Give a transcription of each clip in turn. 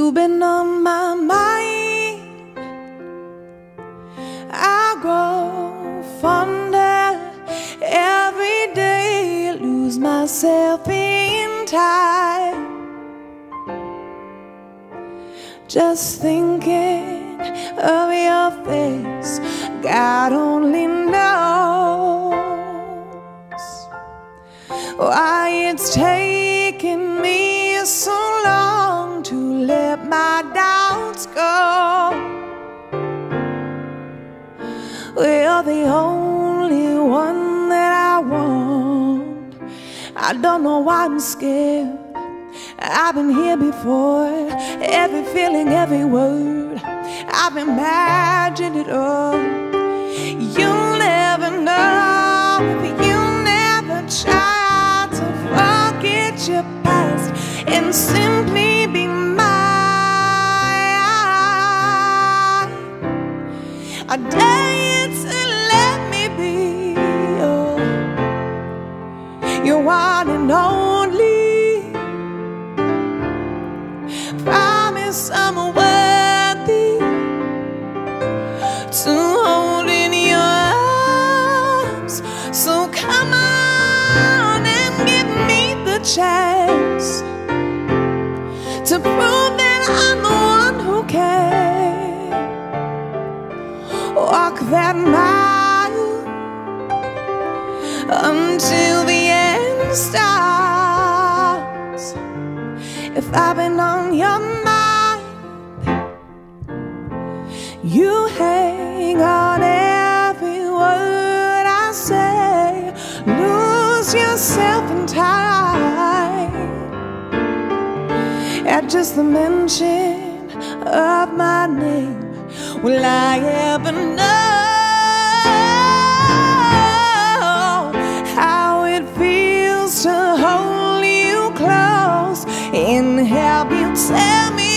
You've been on my mind. I grow fonder every day, lose myself in time. Just thinking of your face, God only knows why it's taking me so long to let my doubts go. You're the only one that I want. I don't know why I'm scared. I've been here before. Every feeling, every word, I've imagined it all. You'll never know if you never try to forget your past and simply be mine. I dare you to let me be your one and only. Promise I'm worthy to hold in your arms. So come on and give me the chance to prove that I'm the one who can walk that mile until the end starts. If I've been on your mind, you hang on every word I say. Lose yourself in time at just the mention of my name. Will I ever know how it feels to hold you close and help you tell me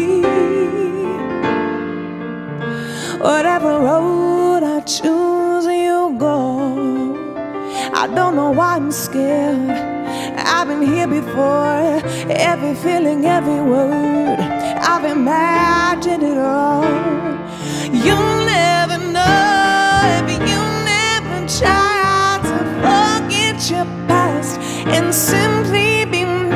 whatever road I choose, you go. I don't know why I'm scared. I've been here before. Every feeling, every word, I've imagined it all. You'll never know if you never try to forget your past and simply be mine.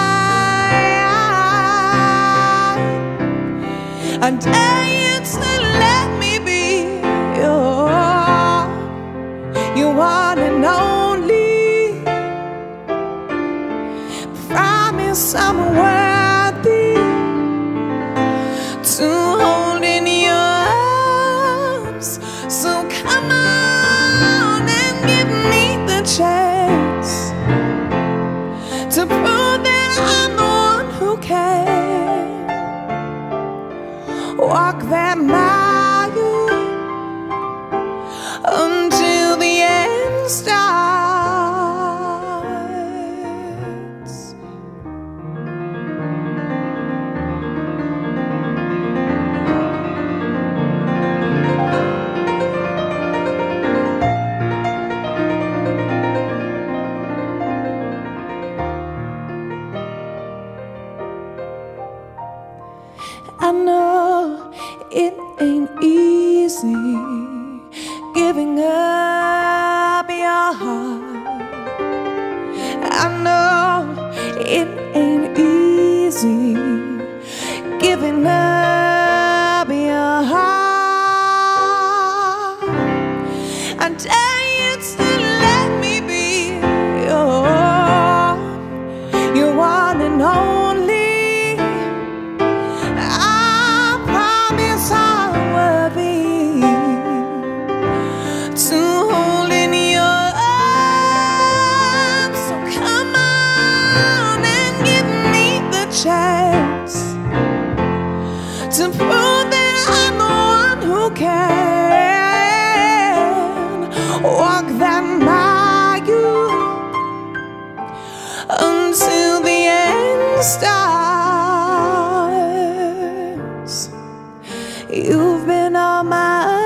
I dare you to let me be your one and only. Promise I'm worthy to hold in your arms. So come on and give me the chance to prove that I'm the one who can walk that mile until the end starts. I know it ain't easy giving up your heart. I know it ain't easy giving up your heart. I dare you to let me be your one and only. Chance to prove that I'm the one who can walk that mile until the end starts. You've been on my